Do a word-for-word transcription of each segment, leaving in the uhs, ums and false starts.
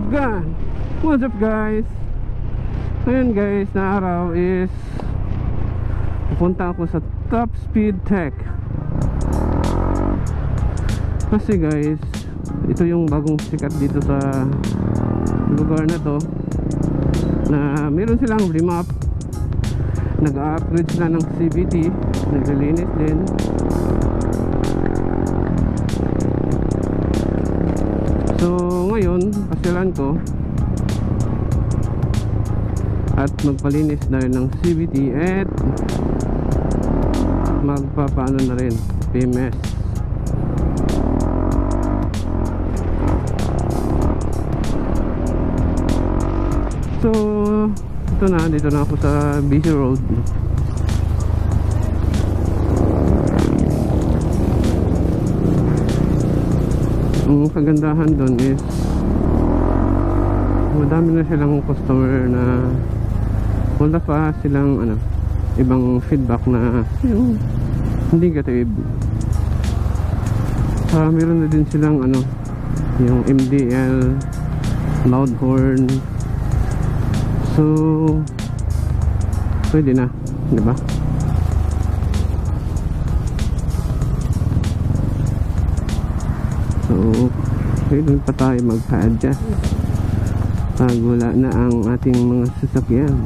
Mukbang. What's up guys? Ngayon guys na araw is pupunta ako sa Top Speed Tech. Kasi guys, ito yung bagong sikat dito sa lugar na to, na meron silang remap, nag-upgrade sila ng C V T, naglilinis din. So ngayon pasyalan ko at magpalinis na rin ng C V T at magpapaano na rin P M S. So ito na, dito na ako sa busy road. Ang kagandahan doon is madami na silang customer na wala pa silang ano, ibang feedback na yung negative. Uh, meron na din silang ano, yung M D L, loud horn. So pwede na, di ba? So pwede pa tayo magpa-adjust pag wala na ang ating mga sasakyan.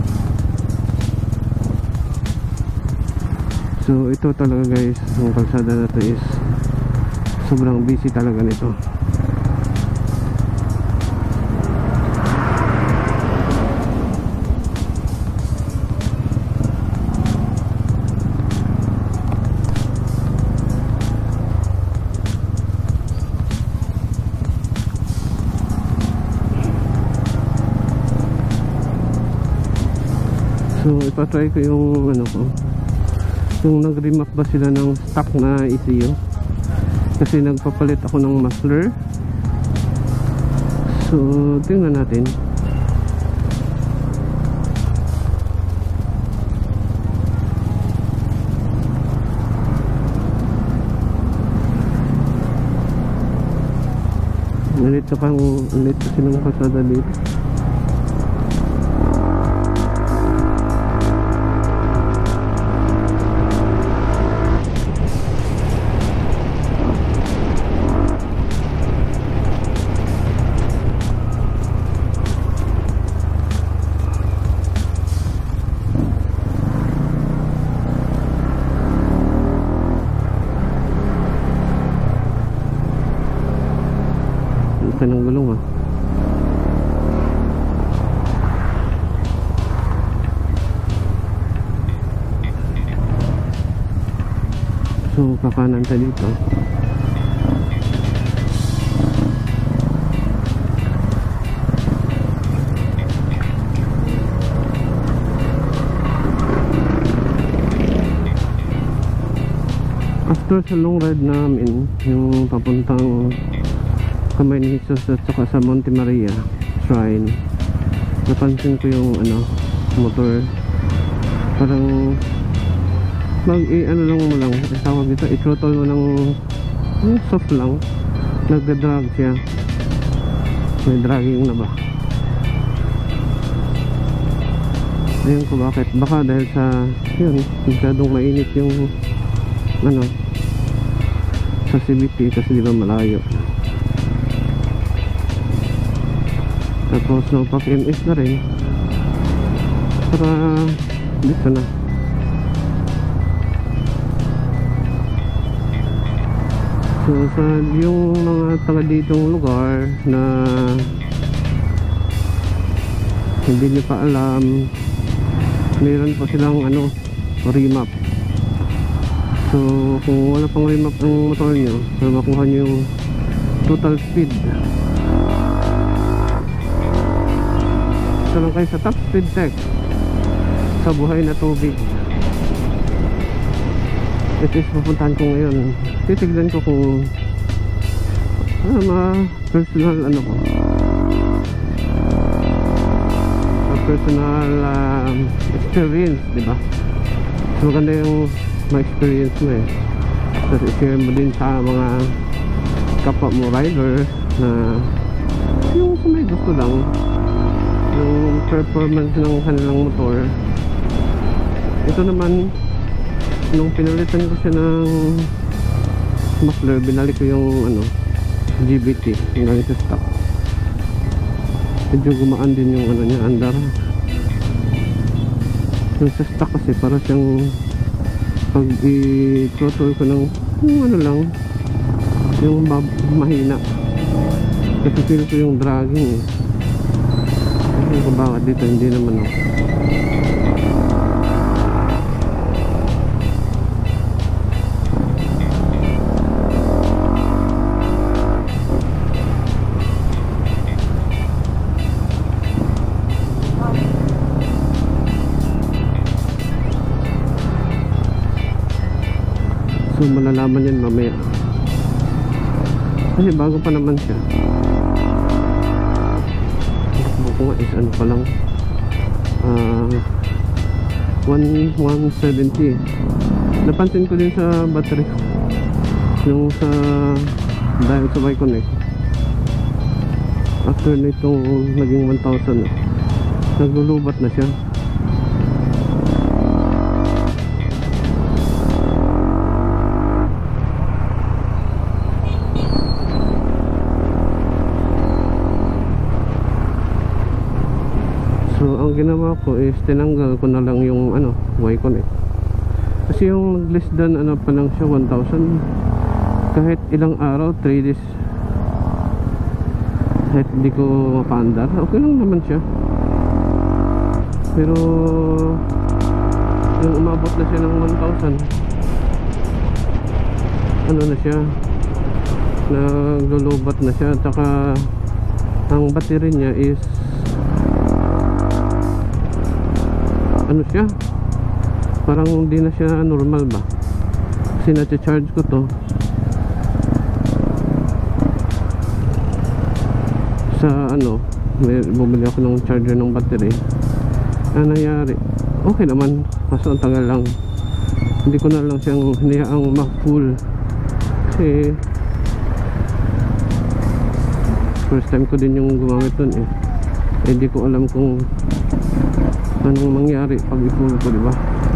So ito talaga guys, ang kalsada na to is sobrang busy talaga nito. So ipatry ko yung ano ko, yung nag-remap ba sila ng stock na E C U, kasi nagpapalit ako ng muffler. So tingnan natin. Ulit sa pang ulit kasi ng kalsada dito. Ng gulong ah. So kakanan tayo dito. After sa long ride namin, yung papuntang Kamay ni Jesus at saka sa Monte Maria Shrine, napansin ko yung ano, motor parang mag i ano lang mo lang, tawag dito, i-throttle mo ng hmm, soft lang, nagda-drag siya, may dragging na ba. Ayun ko bakit, baka dahil sa yun, masyadong mainit yung ano sa C V T kasi di ba malayo. Tapos no, pak M S na rin para dito na. So sa yung mga taga ditong lugar na hindi nyo pa alam, meron pa silang ano, remap. So kung wala pang remap ang motor nyo, so makuha nyo yung total speed. Ito lang kayo sa Top Speed Tech sa buhay na tubig. Ito is pupuntahan ko ngayon. Titignan ko kung ah, mga personal ano ko, personal uh, experience, diba? So maganda yung ma-experience mo eh, kasi share mo din sa mga kapwa mo rider na yung sa may gusto lang yung performance ng kanilang motor. Ito naman, nung pinalitan ko siya ng muffler, binalik ko yung ano G B T yung galing sa stock. Medyo gumaan din yung ano niya, andar. Yung sa stock kasi para siyang pag i-throttle ko ng yung ano lang, yung mahina. Kasi feel ko yung dragging eh. Kasi kung bakit dito hindi naman ako. So malalaman yan mamaya. Kasi bago pa naman siya. Takbo ko nga is ano pa lang, uh, one seventy. Napansin ko din sa battery yung sa dahil sa Y-Connect after nitong naging one thousand naglulubat na siya. So ang ginawa ko is tinanggal ko na lang yung ano Y-Connect. Kasi yung less than ano pa lang siya one thousand, kahit ilang araw, three days, kahit hindi ko mapaandar, okay lang naman siya. Pero yung umabot na siya ng one thousand, ano na siya, naglulubat na siya. Tsaka ang battery niya is ano siya, parang hindi na siya normal ba, kasi na-charge ko to sa ano, may bumili ako ng charger ng battery. Ano nangyari, okay naman, kaso ang tagal lang. Hindi ko na lang siyang hinihaang ma-full kasi first time ko din yung gumamit dun eh. Hindi ko alam kung anong mangyari pag i-full ko, diba?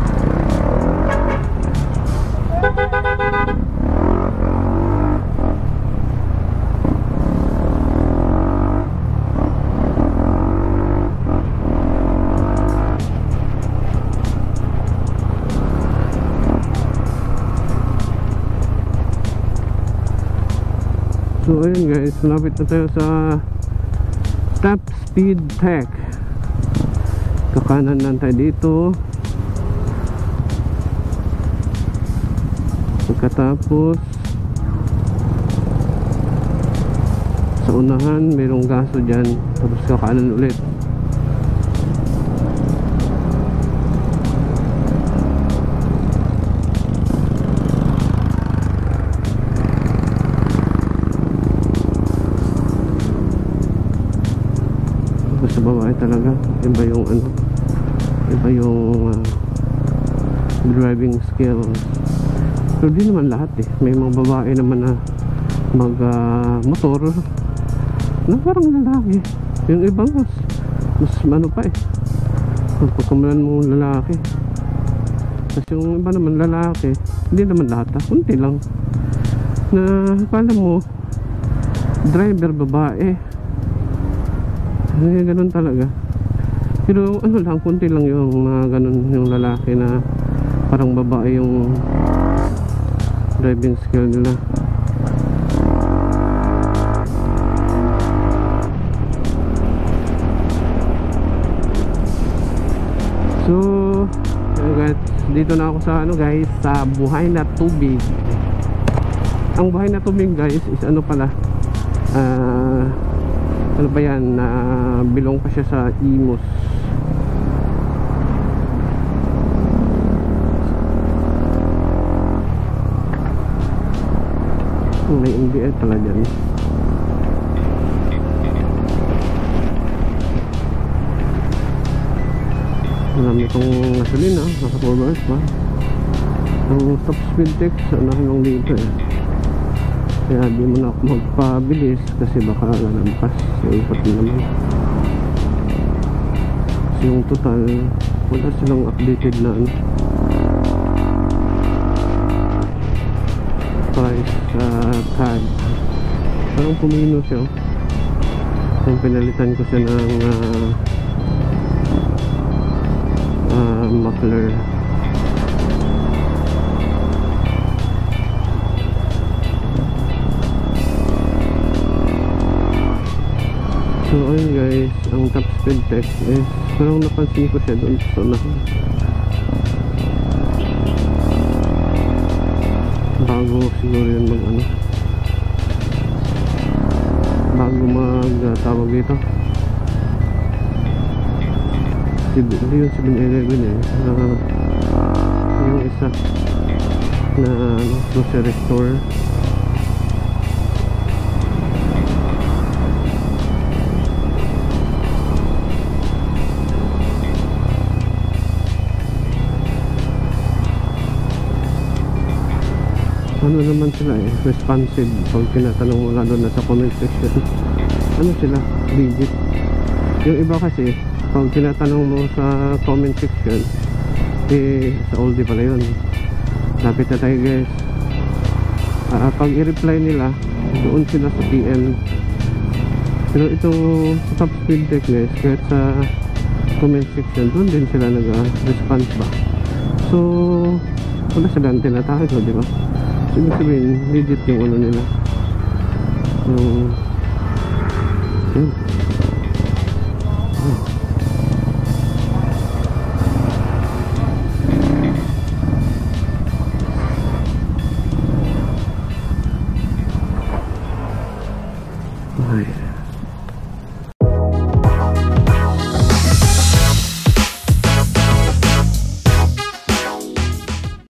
So ayun guys, malapit na tayo sa Top Speed Tech. Kakanan lang tayo dito. Pagkatapos sa unahan mayroong gaso dyan, tapos kakanan ulit. Sa babae talaga iba yung ano, iba yung uh, driving skill. Pero di naman lahat eh, may mga babae naman na mag uh, motor na parang lalaki. Yung iba mas mas ano pa eh, pagpagkamalan mo lalaki. Kasi yung iba naman lalaki, hindi naman lahat ha, kunti lang na akala mo driver babae. Ay, ganun talaga. Pero ano lang, kunti lang yung mga ganun, yung lalaki na parang babae yung driving skill nila. So guys, dito na ako sa ano guys, sa buhay na tubig. Ang buhay na tubig guys is ano pala, ah uh, ano ba yan, na uh, bilong pa siya sa Imus. May M B L pala dyan. Marami itong gasolina, nasa four bars pa. Ang top speed tech sa nahanong dito eh. kaya di mo na ako magpabilis kasi baka lalampas sa ikot na naman. Kasi yung total wala silang updated na ano, price sa uh, tag. Parang pumino siya oh. Yung pinalitan ko siya ng uh, uh, muffler. So ayun guys, ang top speed text is parang napansin ko siya doon sa unahan. Bago siguro yun mag ano, bago mag uh, tawag dito hindi yung seven eleven eh, uh, yung isa na ano, grocery store. Ano naman sila eh, responsive pag tinatanong mo lalo na sa comment section. Ano sila, legit. Yung iba kasi pag tinatanong mo sa comment section eh, sa oldie pala yun. Lapit na tayo guys. uh, Pag i-reply nila doon sila sa P M. Pero itong sa top speed tech guys, kahit sa comment section doon din sila nag-response ba. So wala silang tinatago, di ba? Ibig sabihin, legit yung ano nila. So, yun.